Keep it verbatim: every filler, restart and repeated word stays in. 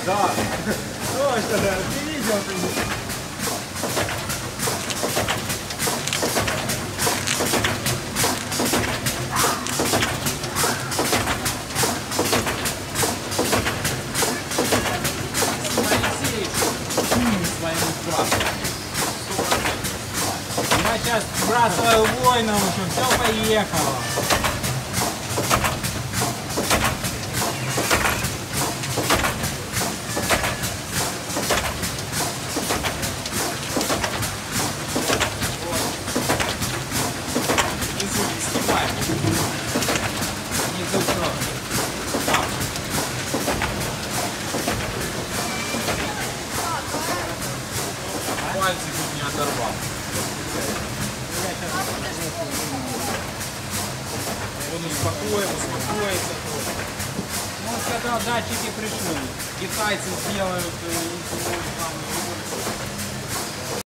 Да. Точно, да. Ты видел, ты видел. Я сейчас сбрасываю воинов, еще все поехало. Пальцы чуть не оторвал. Он успокоил, успокоится. Ну, когда датчики пришли, китайцы сделают, и там